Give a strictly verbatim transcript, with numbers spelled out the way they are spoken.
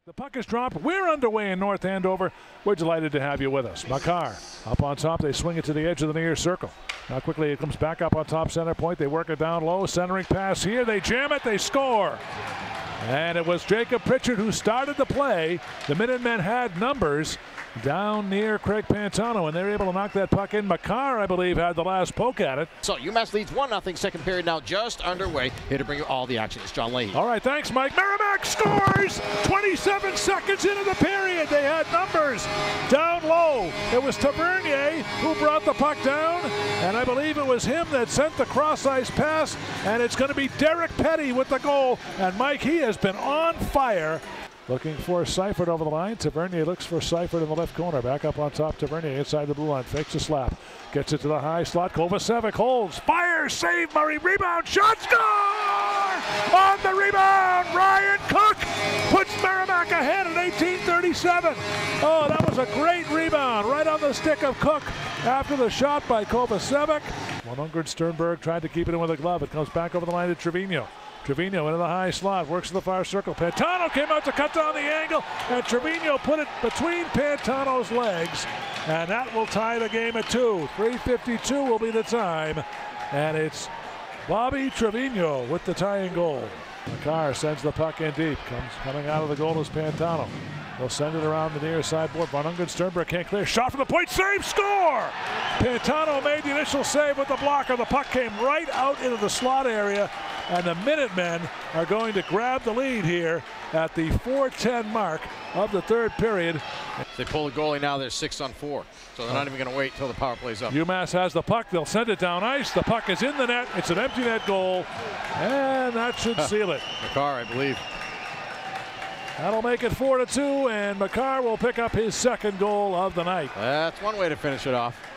The puck is dropped. We're underway in North Andover. We're delighted to have you with us. Makar up on top. They swing it to the edge of the near circle. Now quickly it comes back up on top center point. They work it down low. Centering pass here. They jam it. They score. And it was Jacob Pritchard who started the play. The Minutemen had numbers down near Craig Pantano, and they were able to knock that puck in. Makar, I believe, had the last poke at it. So UMass leads one nothing, second period now just underway. Here to bring you all the action is John Leahy. All right, thanks, Mike. Merrimack scores! twenty-seven seconds into the period. They had numbers down low. It was Tavernier who brought the puck down, and I believe it was him that sent the cross-ice pass, and it's going to be Derek Petty with the goal. And Mike, he has been on fire. Looking for Seifert over the line. Tavernier looks for Seifert in the left corner. Back up on top. Tavernier inside the blue line. Fakes a slap. Gets it to the high slot. Kovacevic holds. Fires. Save. Murray. Rebound. Shot. Score! On the rebound. Ryan Cook puts Merrimack ahead at eighteen thirty-seven. Oh, that was a great rebound. Right on the stick of Cook after the shot by Kovacevic. One-Ungern Sternberg tried to keep it in with a glove. It comes back over the line to Trevino. Trevino into the high slot, works to the far circle. Pantano came out to cut down the angle, and Trevino put it between Pantano's legs, and that will tie the game at two. three fifty-two will be the time, and it's Bobby Trevino with the tying goal. Makar sends the puck in deep. Comes coming out of the goal is Pantano. They'll send it around the near sideboard. Von Ungern Sternberg can't clear. Shot from the point. Save. Score! Pantano made the initial save with the blocker. The puck came right out into the slot area. And the Minutemen are going to grab the lead here at the four ten mark of the third period. If they pull the goalie now, they're six on four. So they're not even going to wait until the power play's up. UMass has the puck. They'll send it down ice. The puck is in the net. It's an empty net goal. And that should seal it. Makar, I believe. That'll make it four to two, and Makar will pick up his second goal of the night. That's one way to finish it off.